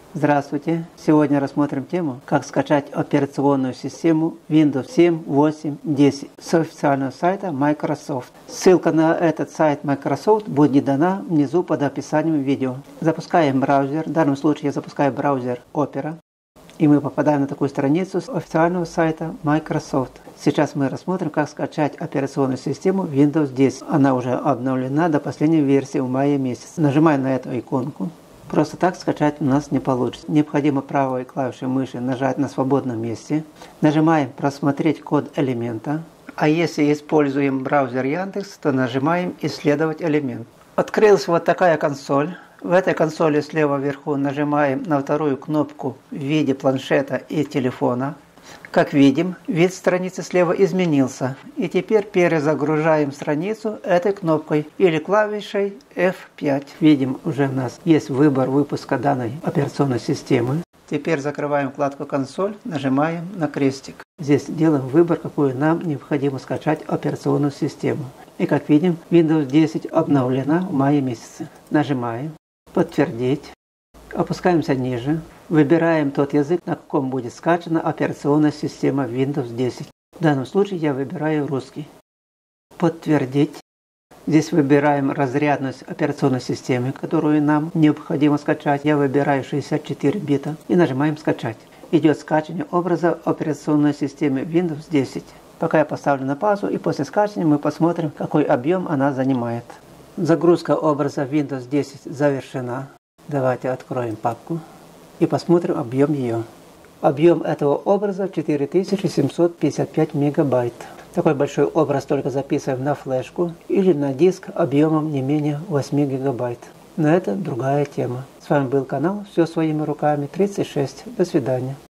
Здравствуйте! Сегодня рассмотрим тему, как скачать операционную систему Windows 7, 8, 10 с официального сайта Microsoft. Ссылка на этот сайт Microsoft будет дана внизу под описанием видео. Запускаем браузер, в данном случае я запускаю браузер Opera. И мы попадаем на такую страницу с официального сайта Microsoft. Сейчас мы рассмотрим, как скачать операционную систему Windows 10. Она уже обновлена до последней версии в мае месяце. Нажимаем на эту иконку. Просто так скачать у нас не получится. Необходимо правой клавишей мыши нажать на свободном месте. Нажимаем «Просмотреть код элемента». А если используем браузер Яндекс, то нажимаем «Исследовать элемент». Открылась вот такая консоль. В этой консоли слева вверху нажимаем на вторую кнопку в виде планшета и телефона. Как видим, вид страницы слева изменился. И теперь перезагружаем страницу этой кнопкой или клавишей F5. Видим, уже у нас есть выбор выпуска данной операционной системы. Теперь закрываем вкладку «Консоль», нажимаем на крестик. Здесь делаем выбор, какую нам необходимо скачать операционную систему. И как видим, Windows 10 обновлена в мае месяце. Нажимаем «Подтвердить». Опускаемся ниже. Выбираем тот язык, на каком будет скачана операционная система Windows 10. В данном случае я выбираю русский. Подтвердить. Здесь выбираем разрядность операционной системы, которую нам необходимо скачать. Я выбираю 64 бита и нажимаем «Скачать». Идет скачивание образа операционной системы Windows 10. Пока я поставлю на паузу, и после скачивания мы посмотрим, какой объем она занимает. Загрузка образа Windows 10 завершена. Давайте откроем папку и посмотрим объем ее. Объем этого образа 4755 мегабайт. Такой большой образ только записываем на флешку или на диск объемом не менее 8 гигабайт. Но это другая тема. С вами был канал «Все своими руками» 36. До свидания.